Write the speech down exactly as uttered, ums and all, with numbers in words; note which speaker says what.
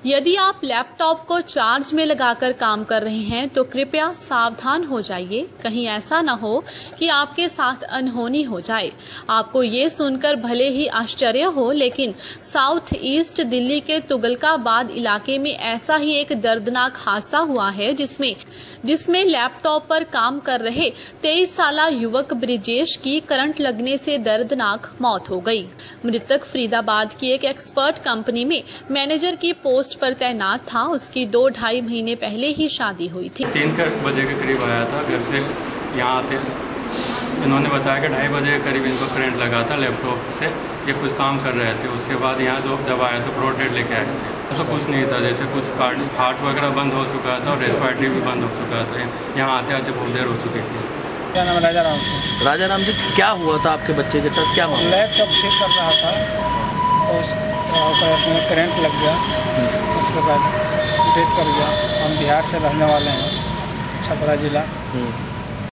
Speaker 1: यदि आप लैपटॉप को चार्ज में लगाकर काम कर रहे हैं तो कृपया सावधान हो जाइए, कहीं ऐसा ना हो कि आपके साथ अनहोनी हो जाए। आपको ये सुनकर भले ही आश्चर्य हो, लेकिन साउथ ईस्ट दिल्ली के तुगलकाबाद इलाके में ऐसा ही एक दर्दनाक हादसा हुआ है जिसमें जिसमें लैपटॉप पर काम कर रहे तेईस साल युवक ब्रिजेश की करंट लगने से दर्दनाक मौत हो गई। मृतक फरीदाबाद की एक एक्सपर्ट कंपनी में मैनेजर की पोस्ट पर तैनात था। उसकी दो ढाई महीने पहले ही शादी हुई थी।
Speaker 2: तीन बजे के करीब आया था घर से, यहाँ आते इन्होंने बताया कि ढाई बजे के करीब इनको करंट लगा था लैपटॉप से, ये कुछ काम कर रहे थे। उसके बाद यहाँ जो जब आया तो ब्रॉड डेड लेके आए थे, तो कुछ नहीं था, जैसे कुछ हार्ट वगैरह बंद हो चुका था और रेस्पिरेटरी भी बंद हो चुका था। यहाँ आते आते बहुत देर हो चुकी थी।
Speaker 3: क्या नाम है? राजा राम सिंह।
Speaker 4: राजा राम जी, क्या हुआ था आपके बच्चे के साथ? क्या मामला?
Speaker 3: लैपटॉप ठीक कर रहा था और उसमें करंट लग गया, उसके बाद डेथ कर गया। हम बिहार से रहने वाले हैं, छपरा जिला।